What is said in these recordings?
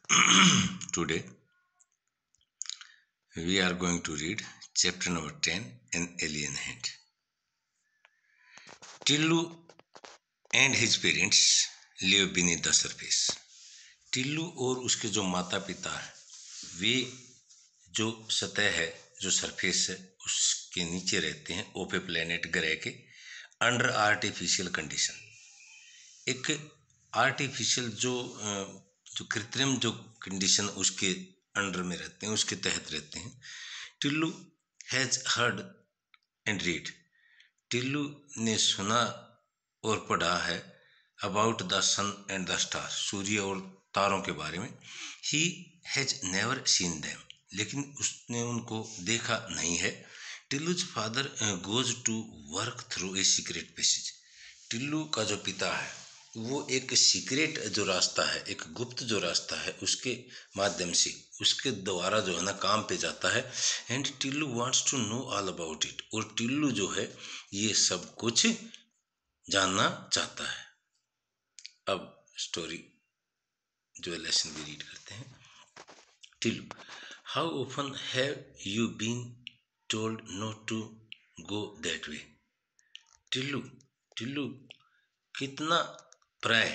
Today we are going to read chapter number 10, An Alien Hand. Tillu and his parents live beneath the surface. Tillu और उसके जो माता पिता हैं वे जो सतह है, जो सरफेस है, उसके नीचे रहते हैं ओपे प्लेनेट ग्रह के अंडर आर्टिफिशियल कंडीशन। एक आर्टिफिशियल जो कृत्रिम जो कंडीशन उसके अंडर में रहते हैं, उसके तहत रहते हैं। Tillu has heard and read, Tillu ने सुना और पढ़ा है about the sun and the star, सूर्य और तारों के बारे में। He has never seen them, लेकिन उसने उनको देखा नहीं है। Tillu's father goes to work through a secret passage, Tillu का जो पिता है वो एक सीक्रेट जो रास्ता है, एक गुप्त जो रास्ता है, उसके माध्यम से उसके द्वारा जो है ना काम पे जाता है। And Tillu wants to know all about it, और टिल्लू जो है ये सब कुछ जानना चाहता है। अब स्टोरी जो लेसन भी रीड करते हैं। Tillu, how often have you been told not to go that way. Tillu, Tillu कितना प्राय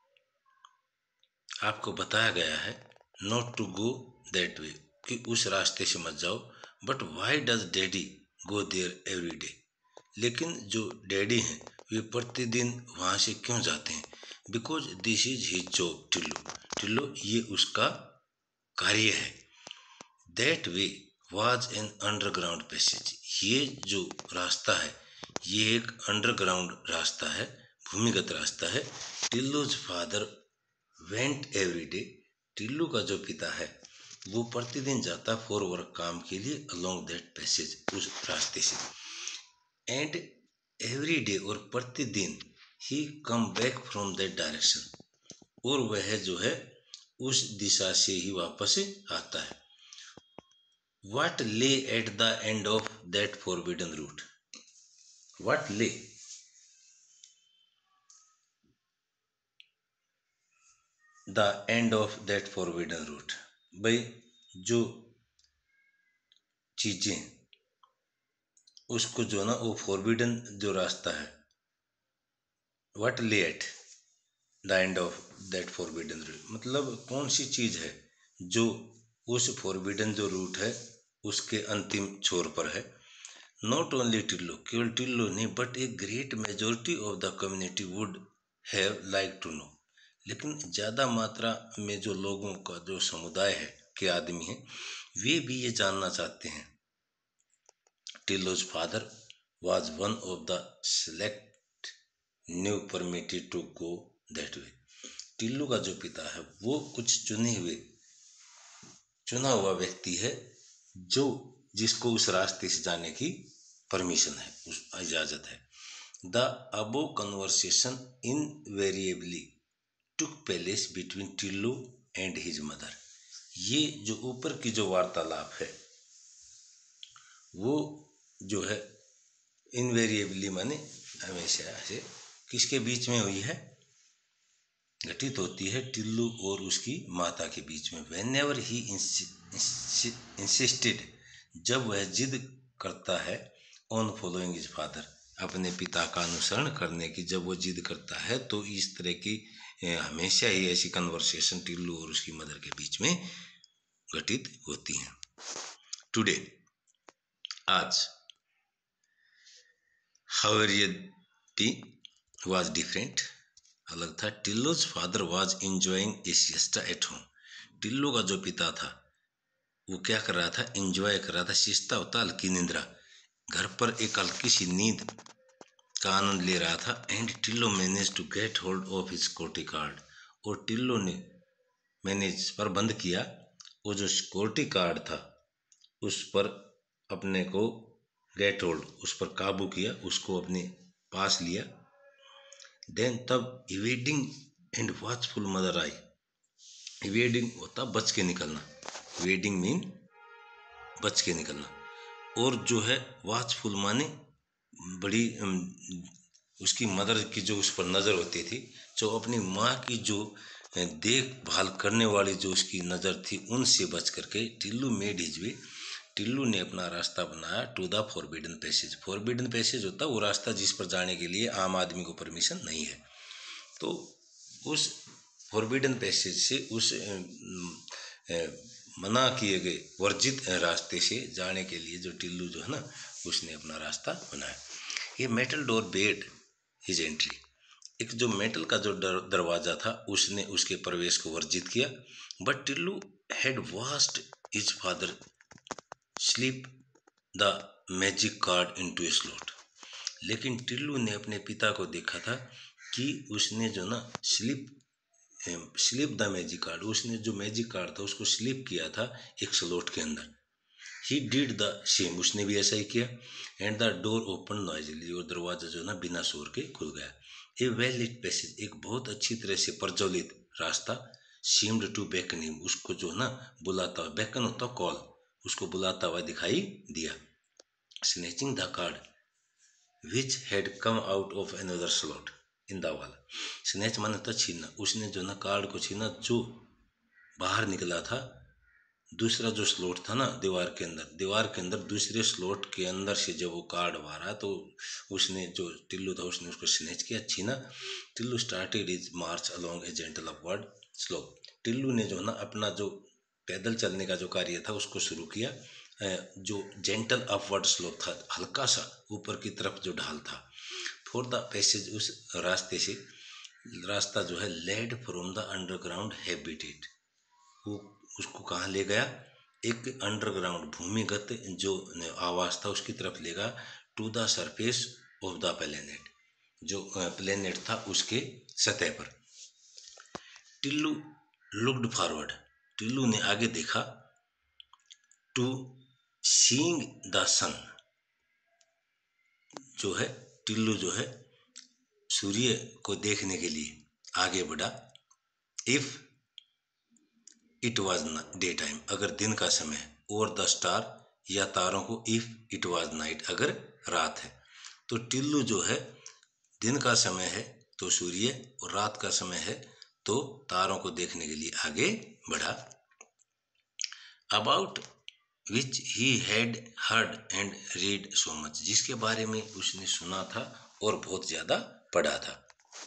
आपको बताया गया है not to go that way, कि उस रास्ते से मत जाओ। But why does daddy go there every day, लेकिन जो डैडी हैं वे प्रतिदिन वहाँ से क्यों जाते हैं। Because this is his job. Tillu, Tillu ये उसका कार्य है। That way was an underground passage, ये जो रास्ता है ये एक अंडरग्राउंड रास्ता है, भूमिगत रास्ता है। Tillu's father went every day, Tillu का जो पिता है वो प्रतिदिन जाता फॉर वर्क, काम के लिए, अलोंग दैट पैसेज, उस रास्ते से। एंड एवरी डे, और प्रतिदिन, he come back from that direction, और वह जो है उस दिशा से ही वापस आता है। What lay at the end of that forbidden route? What lay? The end of that forbidden route. भाई जो चीजें उसको जो ना वो फॉरबिडन जो रास्ता है, what lay at the end of that forbidden route, मतलब कौन सी चीज है जो उस फॉरबिडन जो रूट है उसके अंतिम छोर पर है। नॉट ओनली टिल्लू, केवल टिल्लू नहीं, but a great majority of the community would have like to know, लेकिन ज़्यादा मात्रा में जो लोगों का जो समुदाय है के आदमी हैं वे भी ये जानना चाहते हैं। Tillu's father was one of the select few permitted to go that way, Tillu का जो पिता है वो कुछ चुना हुआ व्यक्ति है जो जिसको उस रास्ते से जाने की परमिशन है, उस इजाज़त है। The above conversation invariably took place between Tillu and his mother, ये जो ऊपर की जो वार्तालाप है वो जो है इनवेरिएबली माने हमेशा से किसके बीच में हुई है, घटित होती है टिल्लू और उसकी माता के बीच में। व्हेनेवर ही इंसिस्टेड, जब वह जिद करता है, ऑन फॉलोइंग हिज फादर, अपने पिता का अनुसरण करने की जब वो जिद करता है, तो इस तरह की हमेशा ही ऐसी कन्वर्सेशन टिल्लू और उसकी मदर के बीच में घटित होती हैं। टुडे, आज, हाउरियती वाज डिफरेंट, अलग था। Tillu's father was enjoying a siesta at home, Tillu का जो पिता था वो क्या कर रहा था, एंजॉय कर रहा था। सिएस्टा होता हल्की निंद्रा, घर पर एक हल्की सी नींद का आनंद ले रहा था। And Tillu manage to get hold of his security card, और टिल्लू ने मैनेज पर बंद किया वो जो सिक्योरिटी कार्ड था उस पर अपने को गेट होल्ड, उस पर काबू किया, उसको अपने पास लिया। देन तब इवेडिंग एंड वॉचफुल मदर आई, इवेडिंग होता बच के निकलना, वेडिंग मीन बच के निकलना, और जो है वॉचफुल माने बड़ी उसकी मदर की जो उस पर नज़र होती थी, जो अपनी माँ की जो देखभाल करने वाली जो उसकी नज़र थी उनसे बच करके Tillu made his way, Tillu ने अपना रास्ता बनाया to the forbidden passage. Forbidden passage होता है वो रास्ता जिस पर जाने के लिए आम आदमी को परमिशन नहीं है। तो उस फॉरबिडन पैसेज से, उस मना किए गए वर्जित रास्ते से जाने के लिए जो टिल्लू जो है ना, उसने अपना रास्ता बनाया। ये metal door barred his entry, एक जो मेटल का जो दरवाजा था उसने उसके प्रवेश को वर्जित किया। But Tillu had watched his father slip the magic card into a slot, लेकिन टिल्लू ने अपने पिता को देखा था कि उसने जो ना स्लिप द मैजिक कार्ड, उसने जो मैजिक कार्ड था उसको स्लिप किया था एक स्लॉट के अंदर। ही डिड द सेम, उसने भी ऐसा ही किया। And the door open noisily, और दरवाजा जो ना बिना शोर के खुल गया। ए वेल लिट पैसेज, एक बहुत अच्छी तरह से प्रज्वलित रास्ता। सीम्ड टू बेकन हिम, उसको जो ना बुलाता हुआ, बेकन होता कॉल, उसको बुलाता हुआ दिखाई दिया। Snatching the card which had come out of another slot in the wall, snatch माने तो छीनना, उसने जो ना कार्ड को छीना जो बाहर निकला था दूसरा जो स्लॉट था ना दीवार के अंदर दूसरे स्लॉट के अंदर से जब वो कार्ड मारा तो उसने जो टिल्लू था उसने उसको स्नेच किया, छीना। Tillu started his march along a gentle upward slope, Tillu ने जो ना अपना जो पैदल चलने का जो कार्य था उसको शुरू किया, जो जेंटल अपवर्ड स्लोप था, हल्का सा ऊपर की तरफ जो ढाल था। फॉर द पैसेज, उस रास्ते से, रास्ता जो है led from the underground habitat, वो उसको कहाँ ले गया, एक अंडरग्राउंड भूमिगत जो आवास था उसकी तरफ ले गया। To the surface of the planet, जो प्लेनेट था उसके सतह पर। टिल्लू लुक्ड फॉरवर्ड, टिल्लू ने आगे देखा। टू सीइंग द सन, जो है टिल्लू जो है सूर्य को देखने के लिए आगे बढ़ा। If it was daytime, अगर दिन का समय है, और द स्टार, या तारों को, इफ इट वॉज नाइट, अगर रात है। तो टिल्लू जो है दिन का समय है तो सूर्य, और रात का समय है तो तारों को देखने के लिए आगे बढ़ा। About which he had heard and read so much, जिसके बारे में उसने सुना था और बहुत ज्यादा पढ़ा था।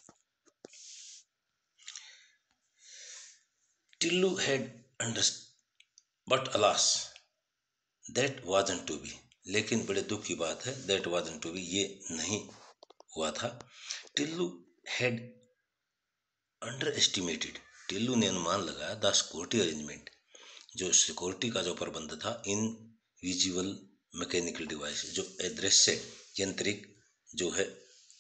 Tillu had understood but alas that wasn't to be, लेकिन बड़े दुख की बात है, दैट वाजंट टू बी, ये नहीं हुआ था। Tillu had underestimated, Tillu ने अनुमान लगाया द सिक्योरिटी अरेंजमेंट, जो सिक्योरिटी का जो प्रबंध था, इन विजुअल मैकेनिकल डिवाइस, जो अदृश्य यांत्रिक जो है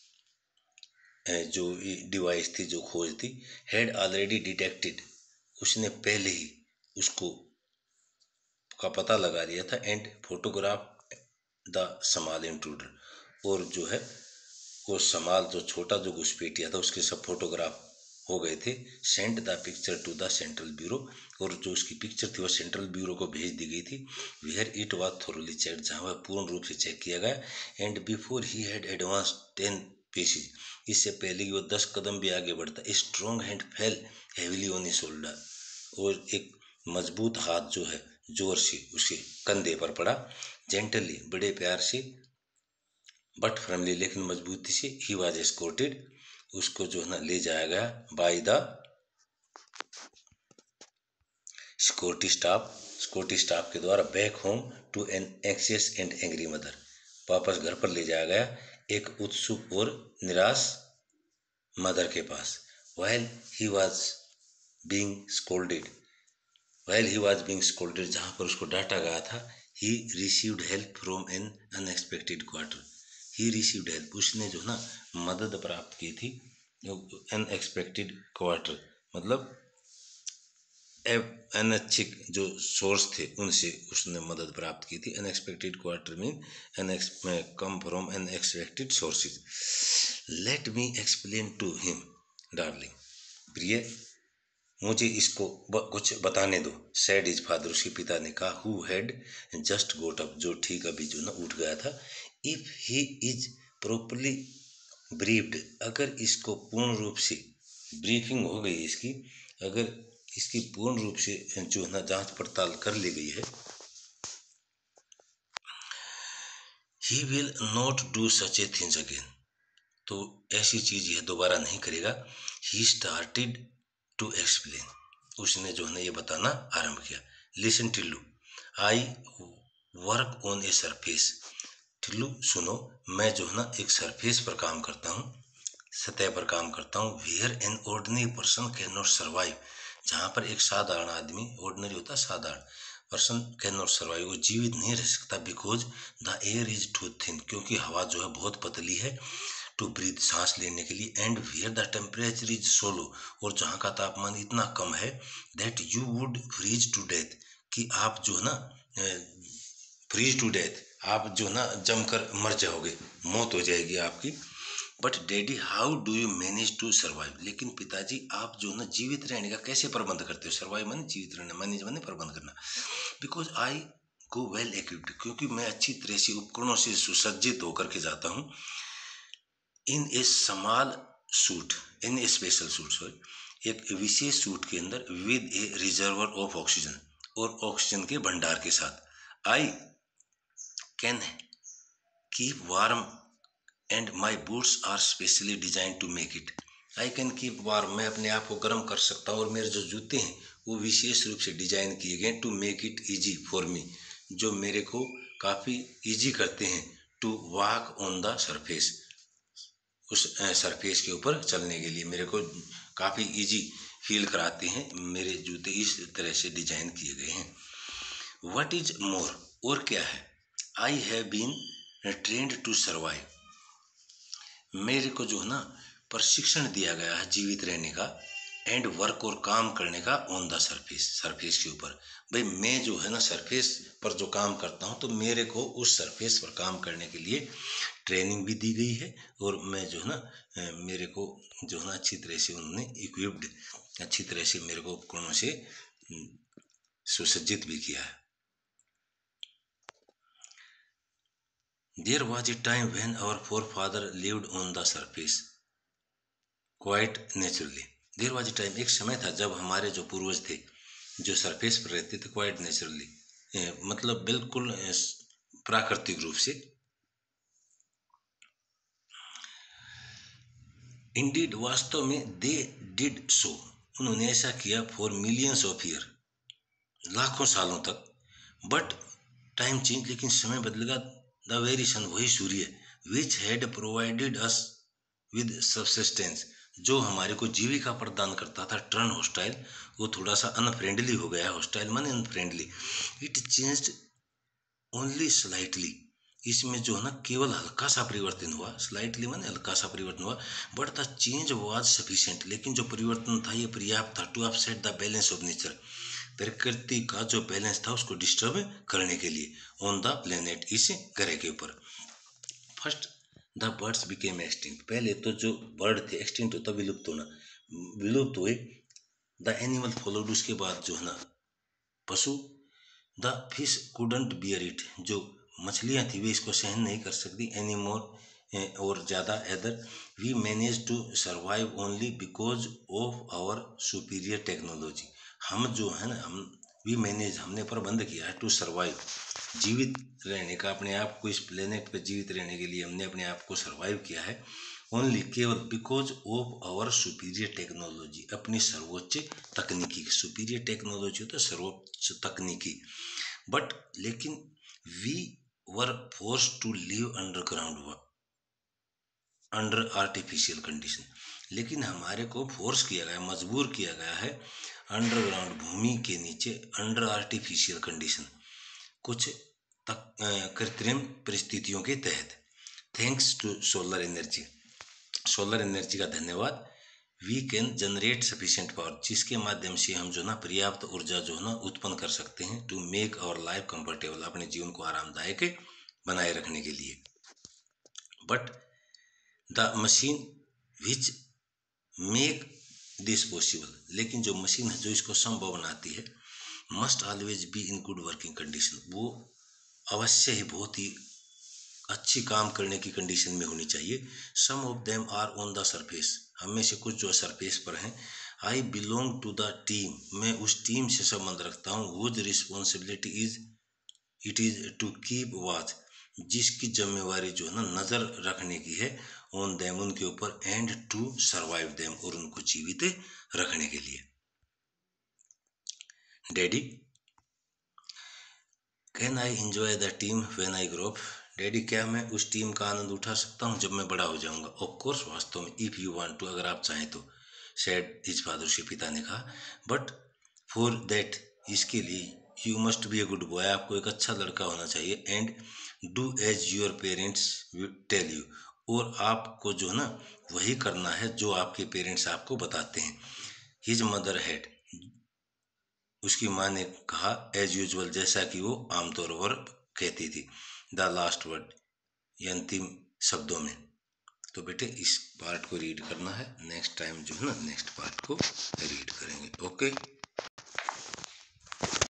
जो डिवाइस थी, जो खोज थी। हैड ऑलरेडी डिटेक्टेड, उसने पहले ही उसको का पता लगा लिया था। And photograph the small intruder, और जो है वो स्मॉल जो छोटा जो घुसपैठिया था उसके सब फोटोग्राफ हो गए थे। Send the picture to the central bureau, और जो उसकी पिक्चर थी वो सेंट्रल ब्यूरो को भेज दी गई थी। Where it was thoroughly check, जहाँ वह पूर्ण रूप से चेक किया गया। And before he had advance 10 paces, इससे पहले कि वो 10 कदम भी आगे बढ़ता, a strong hand fell heavily on his shoulder, और एक मजबूत हाथ जो है जोर से उसके कंधे पर पड़ा। जेंटली, बड़े प्यार से, बट फर्मली, लेकिन मजबूती से, ही वाज एस्कॉर्टेड, उसको जो है ना ले जाया गया, बाय द सिक्योरिटी स्टाफ के द्वारा, back home to an anxious and angry mother, वापस घर पर ले जाया गया एक उत्सुक और निराश मदर के पास। while he was being scolded जहाँ पर उसको डांटा गया था, he received help from an unexpected quarter, he received help, उसने जो ना मदद प्राप्त की थी, अनएक्सपेक्टेड क्वार्टर मतलब अनैच्छिक जो सोर्स थे उनसे उसने मदद प्राप्त की थी। Unexpected quarter mean come from unexpected sources. Let me explain to him darling, प्रिय मुझे इसको कुछ बताने दो। सैड इज फादर, उसके पिता ने कहा। Who had just got up, जो ठीक अभी जो ना उठ गया था। If he is properly briefed, अगर इसको पूर्ण रूप से ब्रीफिंग हो गई इसकी, अगर इसकी पूर्ण रूप से जो है ना जांच पड़ताल कर ली गई है, he will not do such a things again, तो ऐसी चीज यह दोबारा नहीं करेगा। ही स्टार्टेड टू एक्सप्लेन, उसने जो है ना ये बताना आरंभ किया। Listen Tillu, I work on a surface, Tillu सुनो, मैं जो है ना एक सरफेस पर काम करता हूँ, सतह पर काम करता हूँ। Where an ordinary person can not survive, जहाँ पर एक साधारण आदमी, ऑर्डिनरी होता है साधारण, पर्सन कैन नॉट सर्वाइव, वो जीवित नहीं रह सकता। Because the air is too thin, क्योंकि हवा जो है बहुत पतली है, टू ब्रीथ, सांस लेने के लिए। And where the temperature is so low, और जहाँ का तापमान इतना कम है, that you would freeze to death, कि आप जो है ना फ्रीज टू डेथ, आप जो ना जमकर मर जाओगे, मौत हो जाएगी आपकी। But daddy how do you manage to survive, लेकिन पिताजी आप जो ना जीवित रहने का कैसे प्रबंध करते हो। सर्वाइव माने जीवित रहना, मैनेज माने प्रबंध करना। Because I go well equipped, क्योंकि मैं अच्छी तरह से उपकरणों से सुसज्जित होकर के जाता हूँ। In a small suit, in a special suit, sorry, एक विशेष सूट के अंदर, with a reservoir of oxygen, और ऑक्सीजन के भंडार के साथ। I can keep warm and my boots are specially design to make it. I can keep warm, मैं अपने आप को गर्म कर सकता हूँ, और मेरे जो जूते हैं वो विशेष रूप से डिजाइन किए गए to make it easy for me, जो मेरे को काफ़ी ईजी करते हैं, to walk on the surface, उस सरफेस के ऊपर चलने के लिए मेरे को काफ़ी इजी फील कराते हैं। मेरे जूते इस तरह से डिजाइन किए गए हैं। व्हाट इज मोर, और क्या है, I have been trained to survive, मेरे को जो है ना प्रशिक्षण दिया गया है जीवित रहने का, एंड वर्क, और काम करने का, ऑन द सरफेस, सरफेस के ऊपर। भाई मैं जो है ना सरफेस पर जो काम करता हूँ, तो मेरे को उस सरफेस पर काम करने के लिए ट्रेनिंग भी दी गई है, और मैं जो है ना मेरे को जो है ना अच्छी तरह से उन्होंने इक्विप्ड, अच्छी तरह से मेरे को उपकरणों से सुसज्जित भी किया है। There was a time when our forefather lived on the surface quite naturally. There was a time, एक समय था जब हमारे जो पूर्वज थे जो सरफेस पर रहते थे, क्वाइट नेचुरली, मतलब बिल्कुल प्राकृतिक रूप से। इंडीड, वास्तव में, दे डिड सो, उन्होंने ऐसा किया, फॉर मिलियंस ऑफ ईयर, लाखों सालों तक। बट टाइम चेंज, लेकिन समय बदलेगा। द वेरी सन, वही सूर्य, which had provided us with subsistence, जो हमारे को जीविका प्रदान करता था, टर्न हॉस्टाइल, वो थोड़ा सा अनफ्रेंडली हो गया है। हॉस्टाइल माने unfriendly. It changed only slightly, इसमें जो है ना केवल हल्का सा परिवर्तन हुआ, स्लाइटली माने हल्का सा परिवर्तन हुआ। But the change was sufficient, लेकिन जो परिवर्तन था ये पर्याप्त था, to upset the balance of nature, प्रकृति का जो बैलेंस था उसको डिस्टर्ब करने के लिए, ऑन द प्लेनेट, इस ग्रह के ऊपर। First the birds became extinct, पहले तो जो बर्ड थे, एक्सटिंक्ट होता विलुप्त होना, विलुप्त हुए। द एनिमल फॉलोड, उसके बाद जो है ना पशु। The fish couldn't bear it, जो मछलियाँ थी वे इसको सहन नहीं कर सकती, एनी मोर, और ज़्यादा। Other, we manage to survive only because of our superior technology, हम जो है ना, हम वी मैनेज, हमने प्रबंध किया है, टू सर्वाइव, जीवित रहने का, अपने आप को इस प्लेनेट पर जीवित रहने के लिए हमने अपने आप को सर्वाइव किया है, ओनली, केवल, because of our superior technology, अपनी सर्वोच्च तकनीकी, सुपीरियर टेक्नोलॉजी तो सर्वोच्च तकनीकी। बट, लेकिन, we were forced to live underground, under artificial condition, लेकिन हमारे को फोर्स किया गया, मजबूर किया गया है, अंडरग्राउंड, भूमि के नीचे, अंडर आर्टिफिशियल कंडीशन, कुछ कृत्रिम परिस्थितियों के तहत। Thanks to solar energy, solar energy का धन्यवाद। We can generate sufficient power, जिसके माध्यम से हम जो ना पर्याप्त ऊर्जा जो है ना उत्पन्न कर सकते हैं, to make our life comfortable, अपने जीवन को आरामदायक बनाए रखने के लिए। But the machine which make this possible, लेकिन जो मशीन है जो इसको संभव बनाती है, must always be in good working condition, वो अवश्य ही बहुत ही अच्छी काम करने की कंडीशन में होनी चाहिए। Some of them are on the surface, हम में से कुछ जो सरफेस पर हैं, I belong to the team, मैं उस टीम से संबंध रखता हूँ। Whose responsibility is it is to keep watch, जिसकी जिम्मेवारी जो है ना नजर रखने की है, ऑन देम, उनके ऊपर, एंड टू सर्वाइव देम, और उनको जीवित रखने के लिए। Daddy can I enjoy the team when I grow up, daddy क्या मैं उस टीम का आनंद उठा सकता हूँ जब मैं बड़ा हो जाऊंगा। ऑफ कोर्स, वास्तव में, इफ यू वांट टू, अगर आप चाहें तो, सेड हिज फादर, उसके पिता ने कहा। बट फॉर दैट, इसके लिए, you must be a good boy, आपको एक अच्छा लड़का होना चाहिए, and do as your parents tell you, और आपको जो ना वही करना है जो आपके पेरेंट्स आपको बताते हैं। हिज मदर हैड, उसकी माँ ने कहा, एज यूजुअल, जैसा कि वो आमतौर पर कहती थी, द लास्ट वर्ड, ये अंतिम शब्दों में। तो बेटे इस पार्ट को रीड करना है, नेक्स्ट टाइम जो है ना नेक्स्ट पार्ट को रीड करेंगे। ओके।